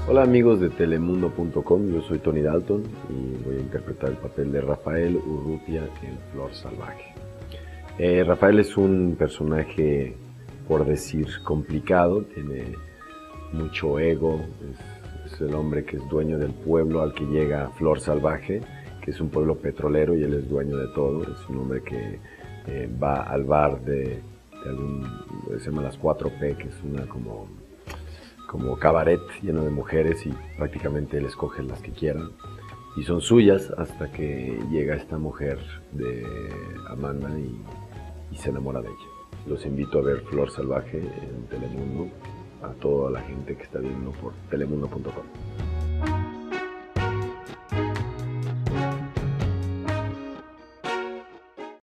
Hola amigos de telemundo.com, yo soy Tony Dalton y voy a interpretar el papel de Rafael Urrutia en Flor Salvaje. Rafael es un personaje, por decir, complicado, tiene mucho ego, es el hombre que es dueño del pueblo al que llega Flor Salvaje, que es un pueblo petrolero y él es dueño de todo, es un hombre que va al bar de algún, se llama las 4P, que es una como cabaret lleno de mujeres y prácticamente él escoge las que quieran y son suyas hasta que llega esta mujer de Amanda y se enamora de ella. Los invito a ver Flor Salvaje en Telemundo, a toda la gente que está viendo por telemundo.com.